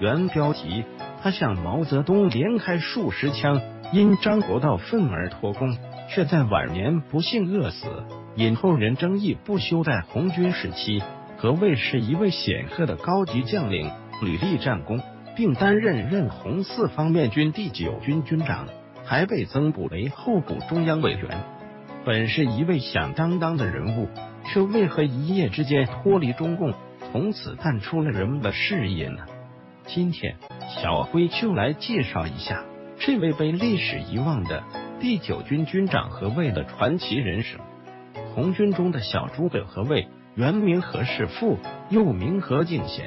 原标题：他向毛泽东连开数十枪，因张国焘愤而托功，却在晚年不幸饿死，引后人争议不休。在红军时期，何谓是一位显赫的高级将领，屡立战功，并担任红四方面军第9军军长，还被增补为候补中央委员。本是一位响当当的人物，却为何一夜之间脱离中共，从此淡出了人们的视野呢？今天小辉就来介绍一下这位被历史遗忘的第9军军长何谓的传奇人生。红军中的小诸葛何谓，原名何世富，又名何敬贤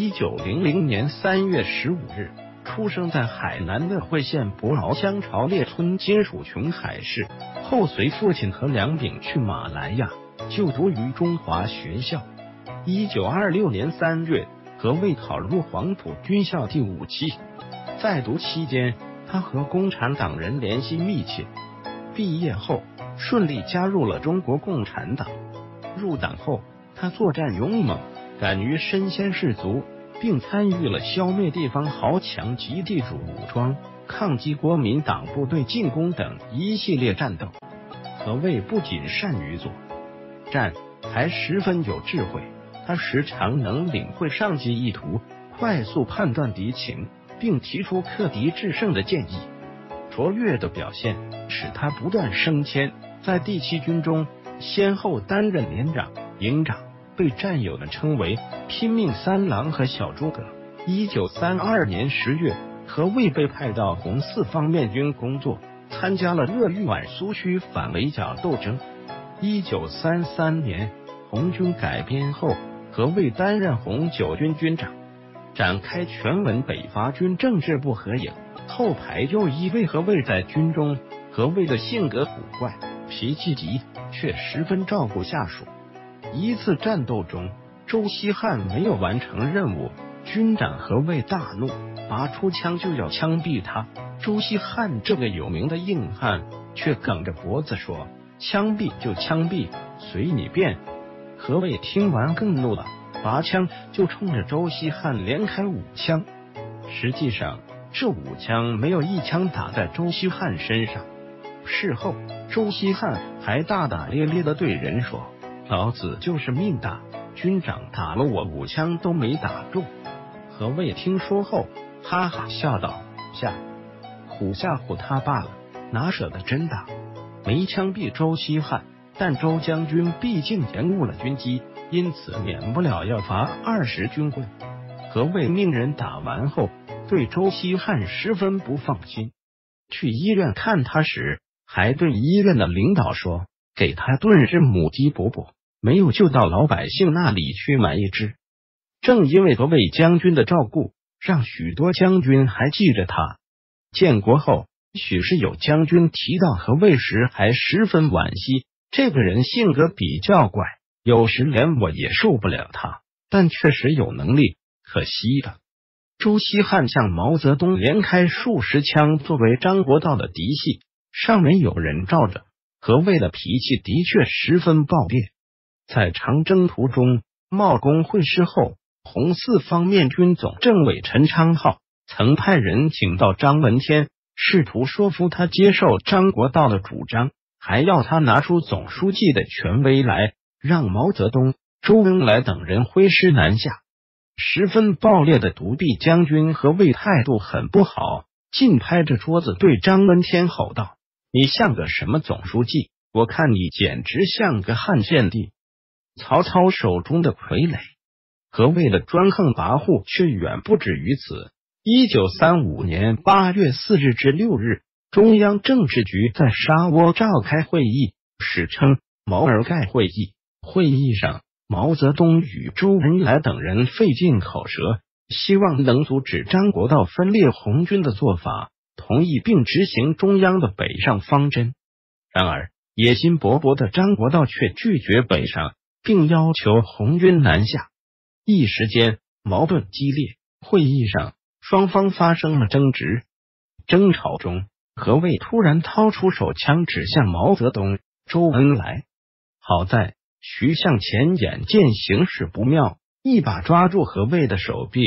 ，1900年3月15日出生在海南乐会县博鳌乡潮烈村金属琼海市，后随父亲何良秉去马来亚就读于中华学校。1926年3月，何谓考入黄埔军校第5期。在读期间，他和共产党人联系密切。毕业后，顺利加入了中国共产党。入党后，他作战勇猛，敢于身先士卒，并参与了消灭地方豪强及地主武装、抗击国民党部队进攻等一系列战斗。何谓不仅善于作战，还十分有智慧。他时常能领会上级意图，快速判断敌情，并提出克敌制胜的建议。卓越的表现使他不断升迁，在第7军中先后担任连长、营长，被战友们称为拼命三郎和小诸葛。1932年10月，何谓被派到红四方面军工作，参加了鄂豫皖苏区反围剿斗争。1933年，红军改编后，何谓担任红9军军长，展开全文北伐军政治不合影。后排又一位何谓在军中，何谓的性格古怪，脾气急，却十分照顾下属。一次战斗中，周希汉没有完成任务，军长何谓大怒，拔出枪就要枪毙他。周希汉这个有名的硬汉却梗着脖子说：枪毙就枪毙，随你便。何谓听完更怒了，拔枪就冲着周希汉连开5枪。实际上这5枪没有1枪打在周希汉身上。事后周希汉还大大咧咧地对人说：老子就是命大，军长打了我5枪都没打中。何谓听说后哈哈笑道：吓唬他罢了，哪舍得真打。没枪毙周希汉，但周将军毕竟延误了军机，因此免不了要罚20军棍。何谓命人打完后，对周希汉十分不放心，去医院看他时，还对医院的领导说，给他炖只母鸡补补，没有就到老百姓那里去买一只。正因为何谓将军的照顾，让许多将军还记着他。建国后，许是有将军提到何谓时，还十分惋惜，这个人性格比较怪，有时连我也受不了他，但确实有能力，可惜的。周希汉向毛泽东连开数十枪，作为张国焘的嫡系，上面有人罩着，何谓的脾气的确十分暴烈。在长征途中，茂功会师后，红四方面军总政委陈昌浩曾派人请到张闻天，试图说服他接受张国焘的主张，还要他拿出总书记的权威来，让毛泽东、周恩来等人挥师南下。十分暴烈的独臂将军何谓态度很不好，尽拍着桌子对张闻天吼道：你像个什么总书记，我看你简直像个汉献帝，曹操手中的傀儡。何谓的专横跋扈却远不止于此。1935年8月4日至6日，中央政治局在沙窝召开会议，史称毛尔盖会议。会议上，毛泽东与周恩来等人费尽口舌，希望能阻止张国焘分裂红军的做法，同意并执行中央的北上方针。然而野心勃勃的张国焘却拒绝北上，并要求红军南下。一时间矛盾激烈，会议上双方发生了争执。争吵中，何谓突然掏出手枪指向毛泽东、周恩来。好在徐向前眼见形势不妙，一把抓住何谓的手臂，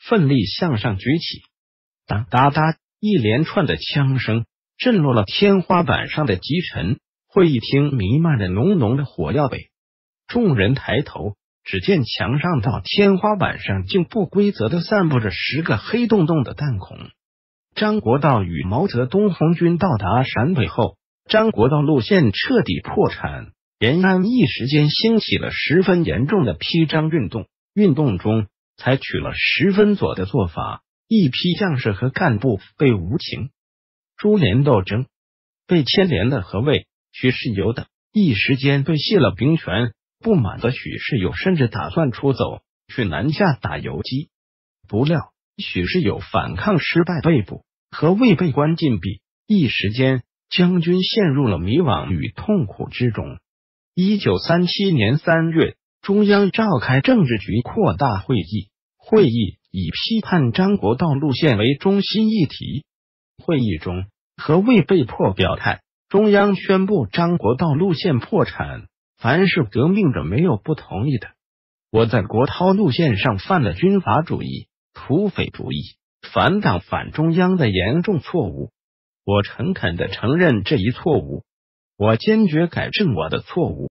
奋力向上举起。当哒哒一连串的枪声震落了天花板上的积尘，会议厅弥漫着浓浓的火药味。众人抬头，只见墙上到天花板上竟不规则地散布着10个黑洞洞的弹孔。张国焘与毛泽东红军到达陕北后，张国焘路线彻底破产，延安一时间兴起了十分严重的批张运动。运动中采取了10分左的做法，一批将士和干部被无情株连斗争，被牵连的何谓许世友等一时间被卸了兵权。不满的许世友甚至打算出走，去南下打游击。不料许世友反抗失败被捕，何谓被关禁闭，一时间将军陷入了迷惘与痛苦之中。1937年3月，中央召开政治局扩大会议，会议以批判张国焘路线为中心议题。会议中，何谓被迫表态，中央宣布张国焘路线破产，凡是革命者没有不同意的。我在国焘路线上犯了军阀主义、土匪主义、反党反中央的严重错误，我诚恳地承认这一错误，我坚决改正我的错误。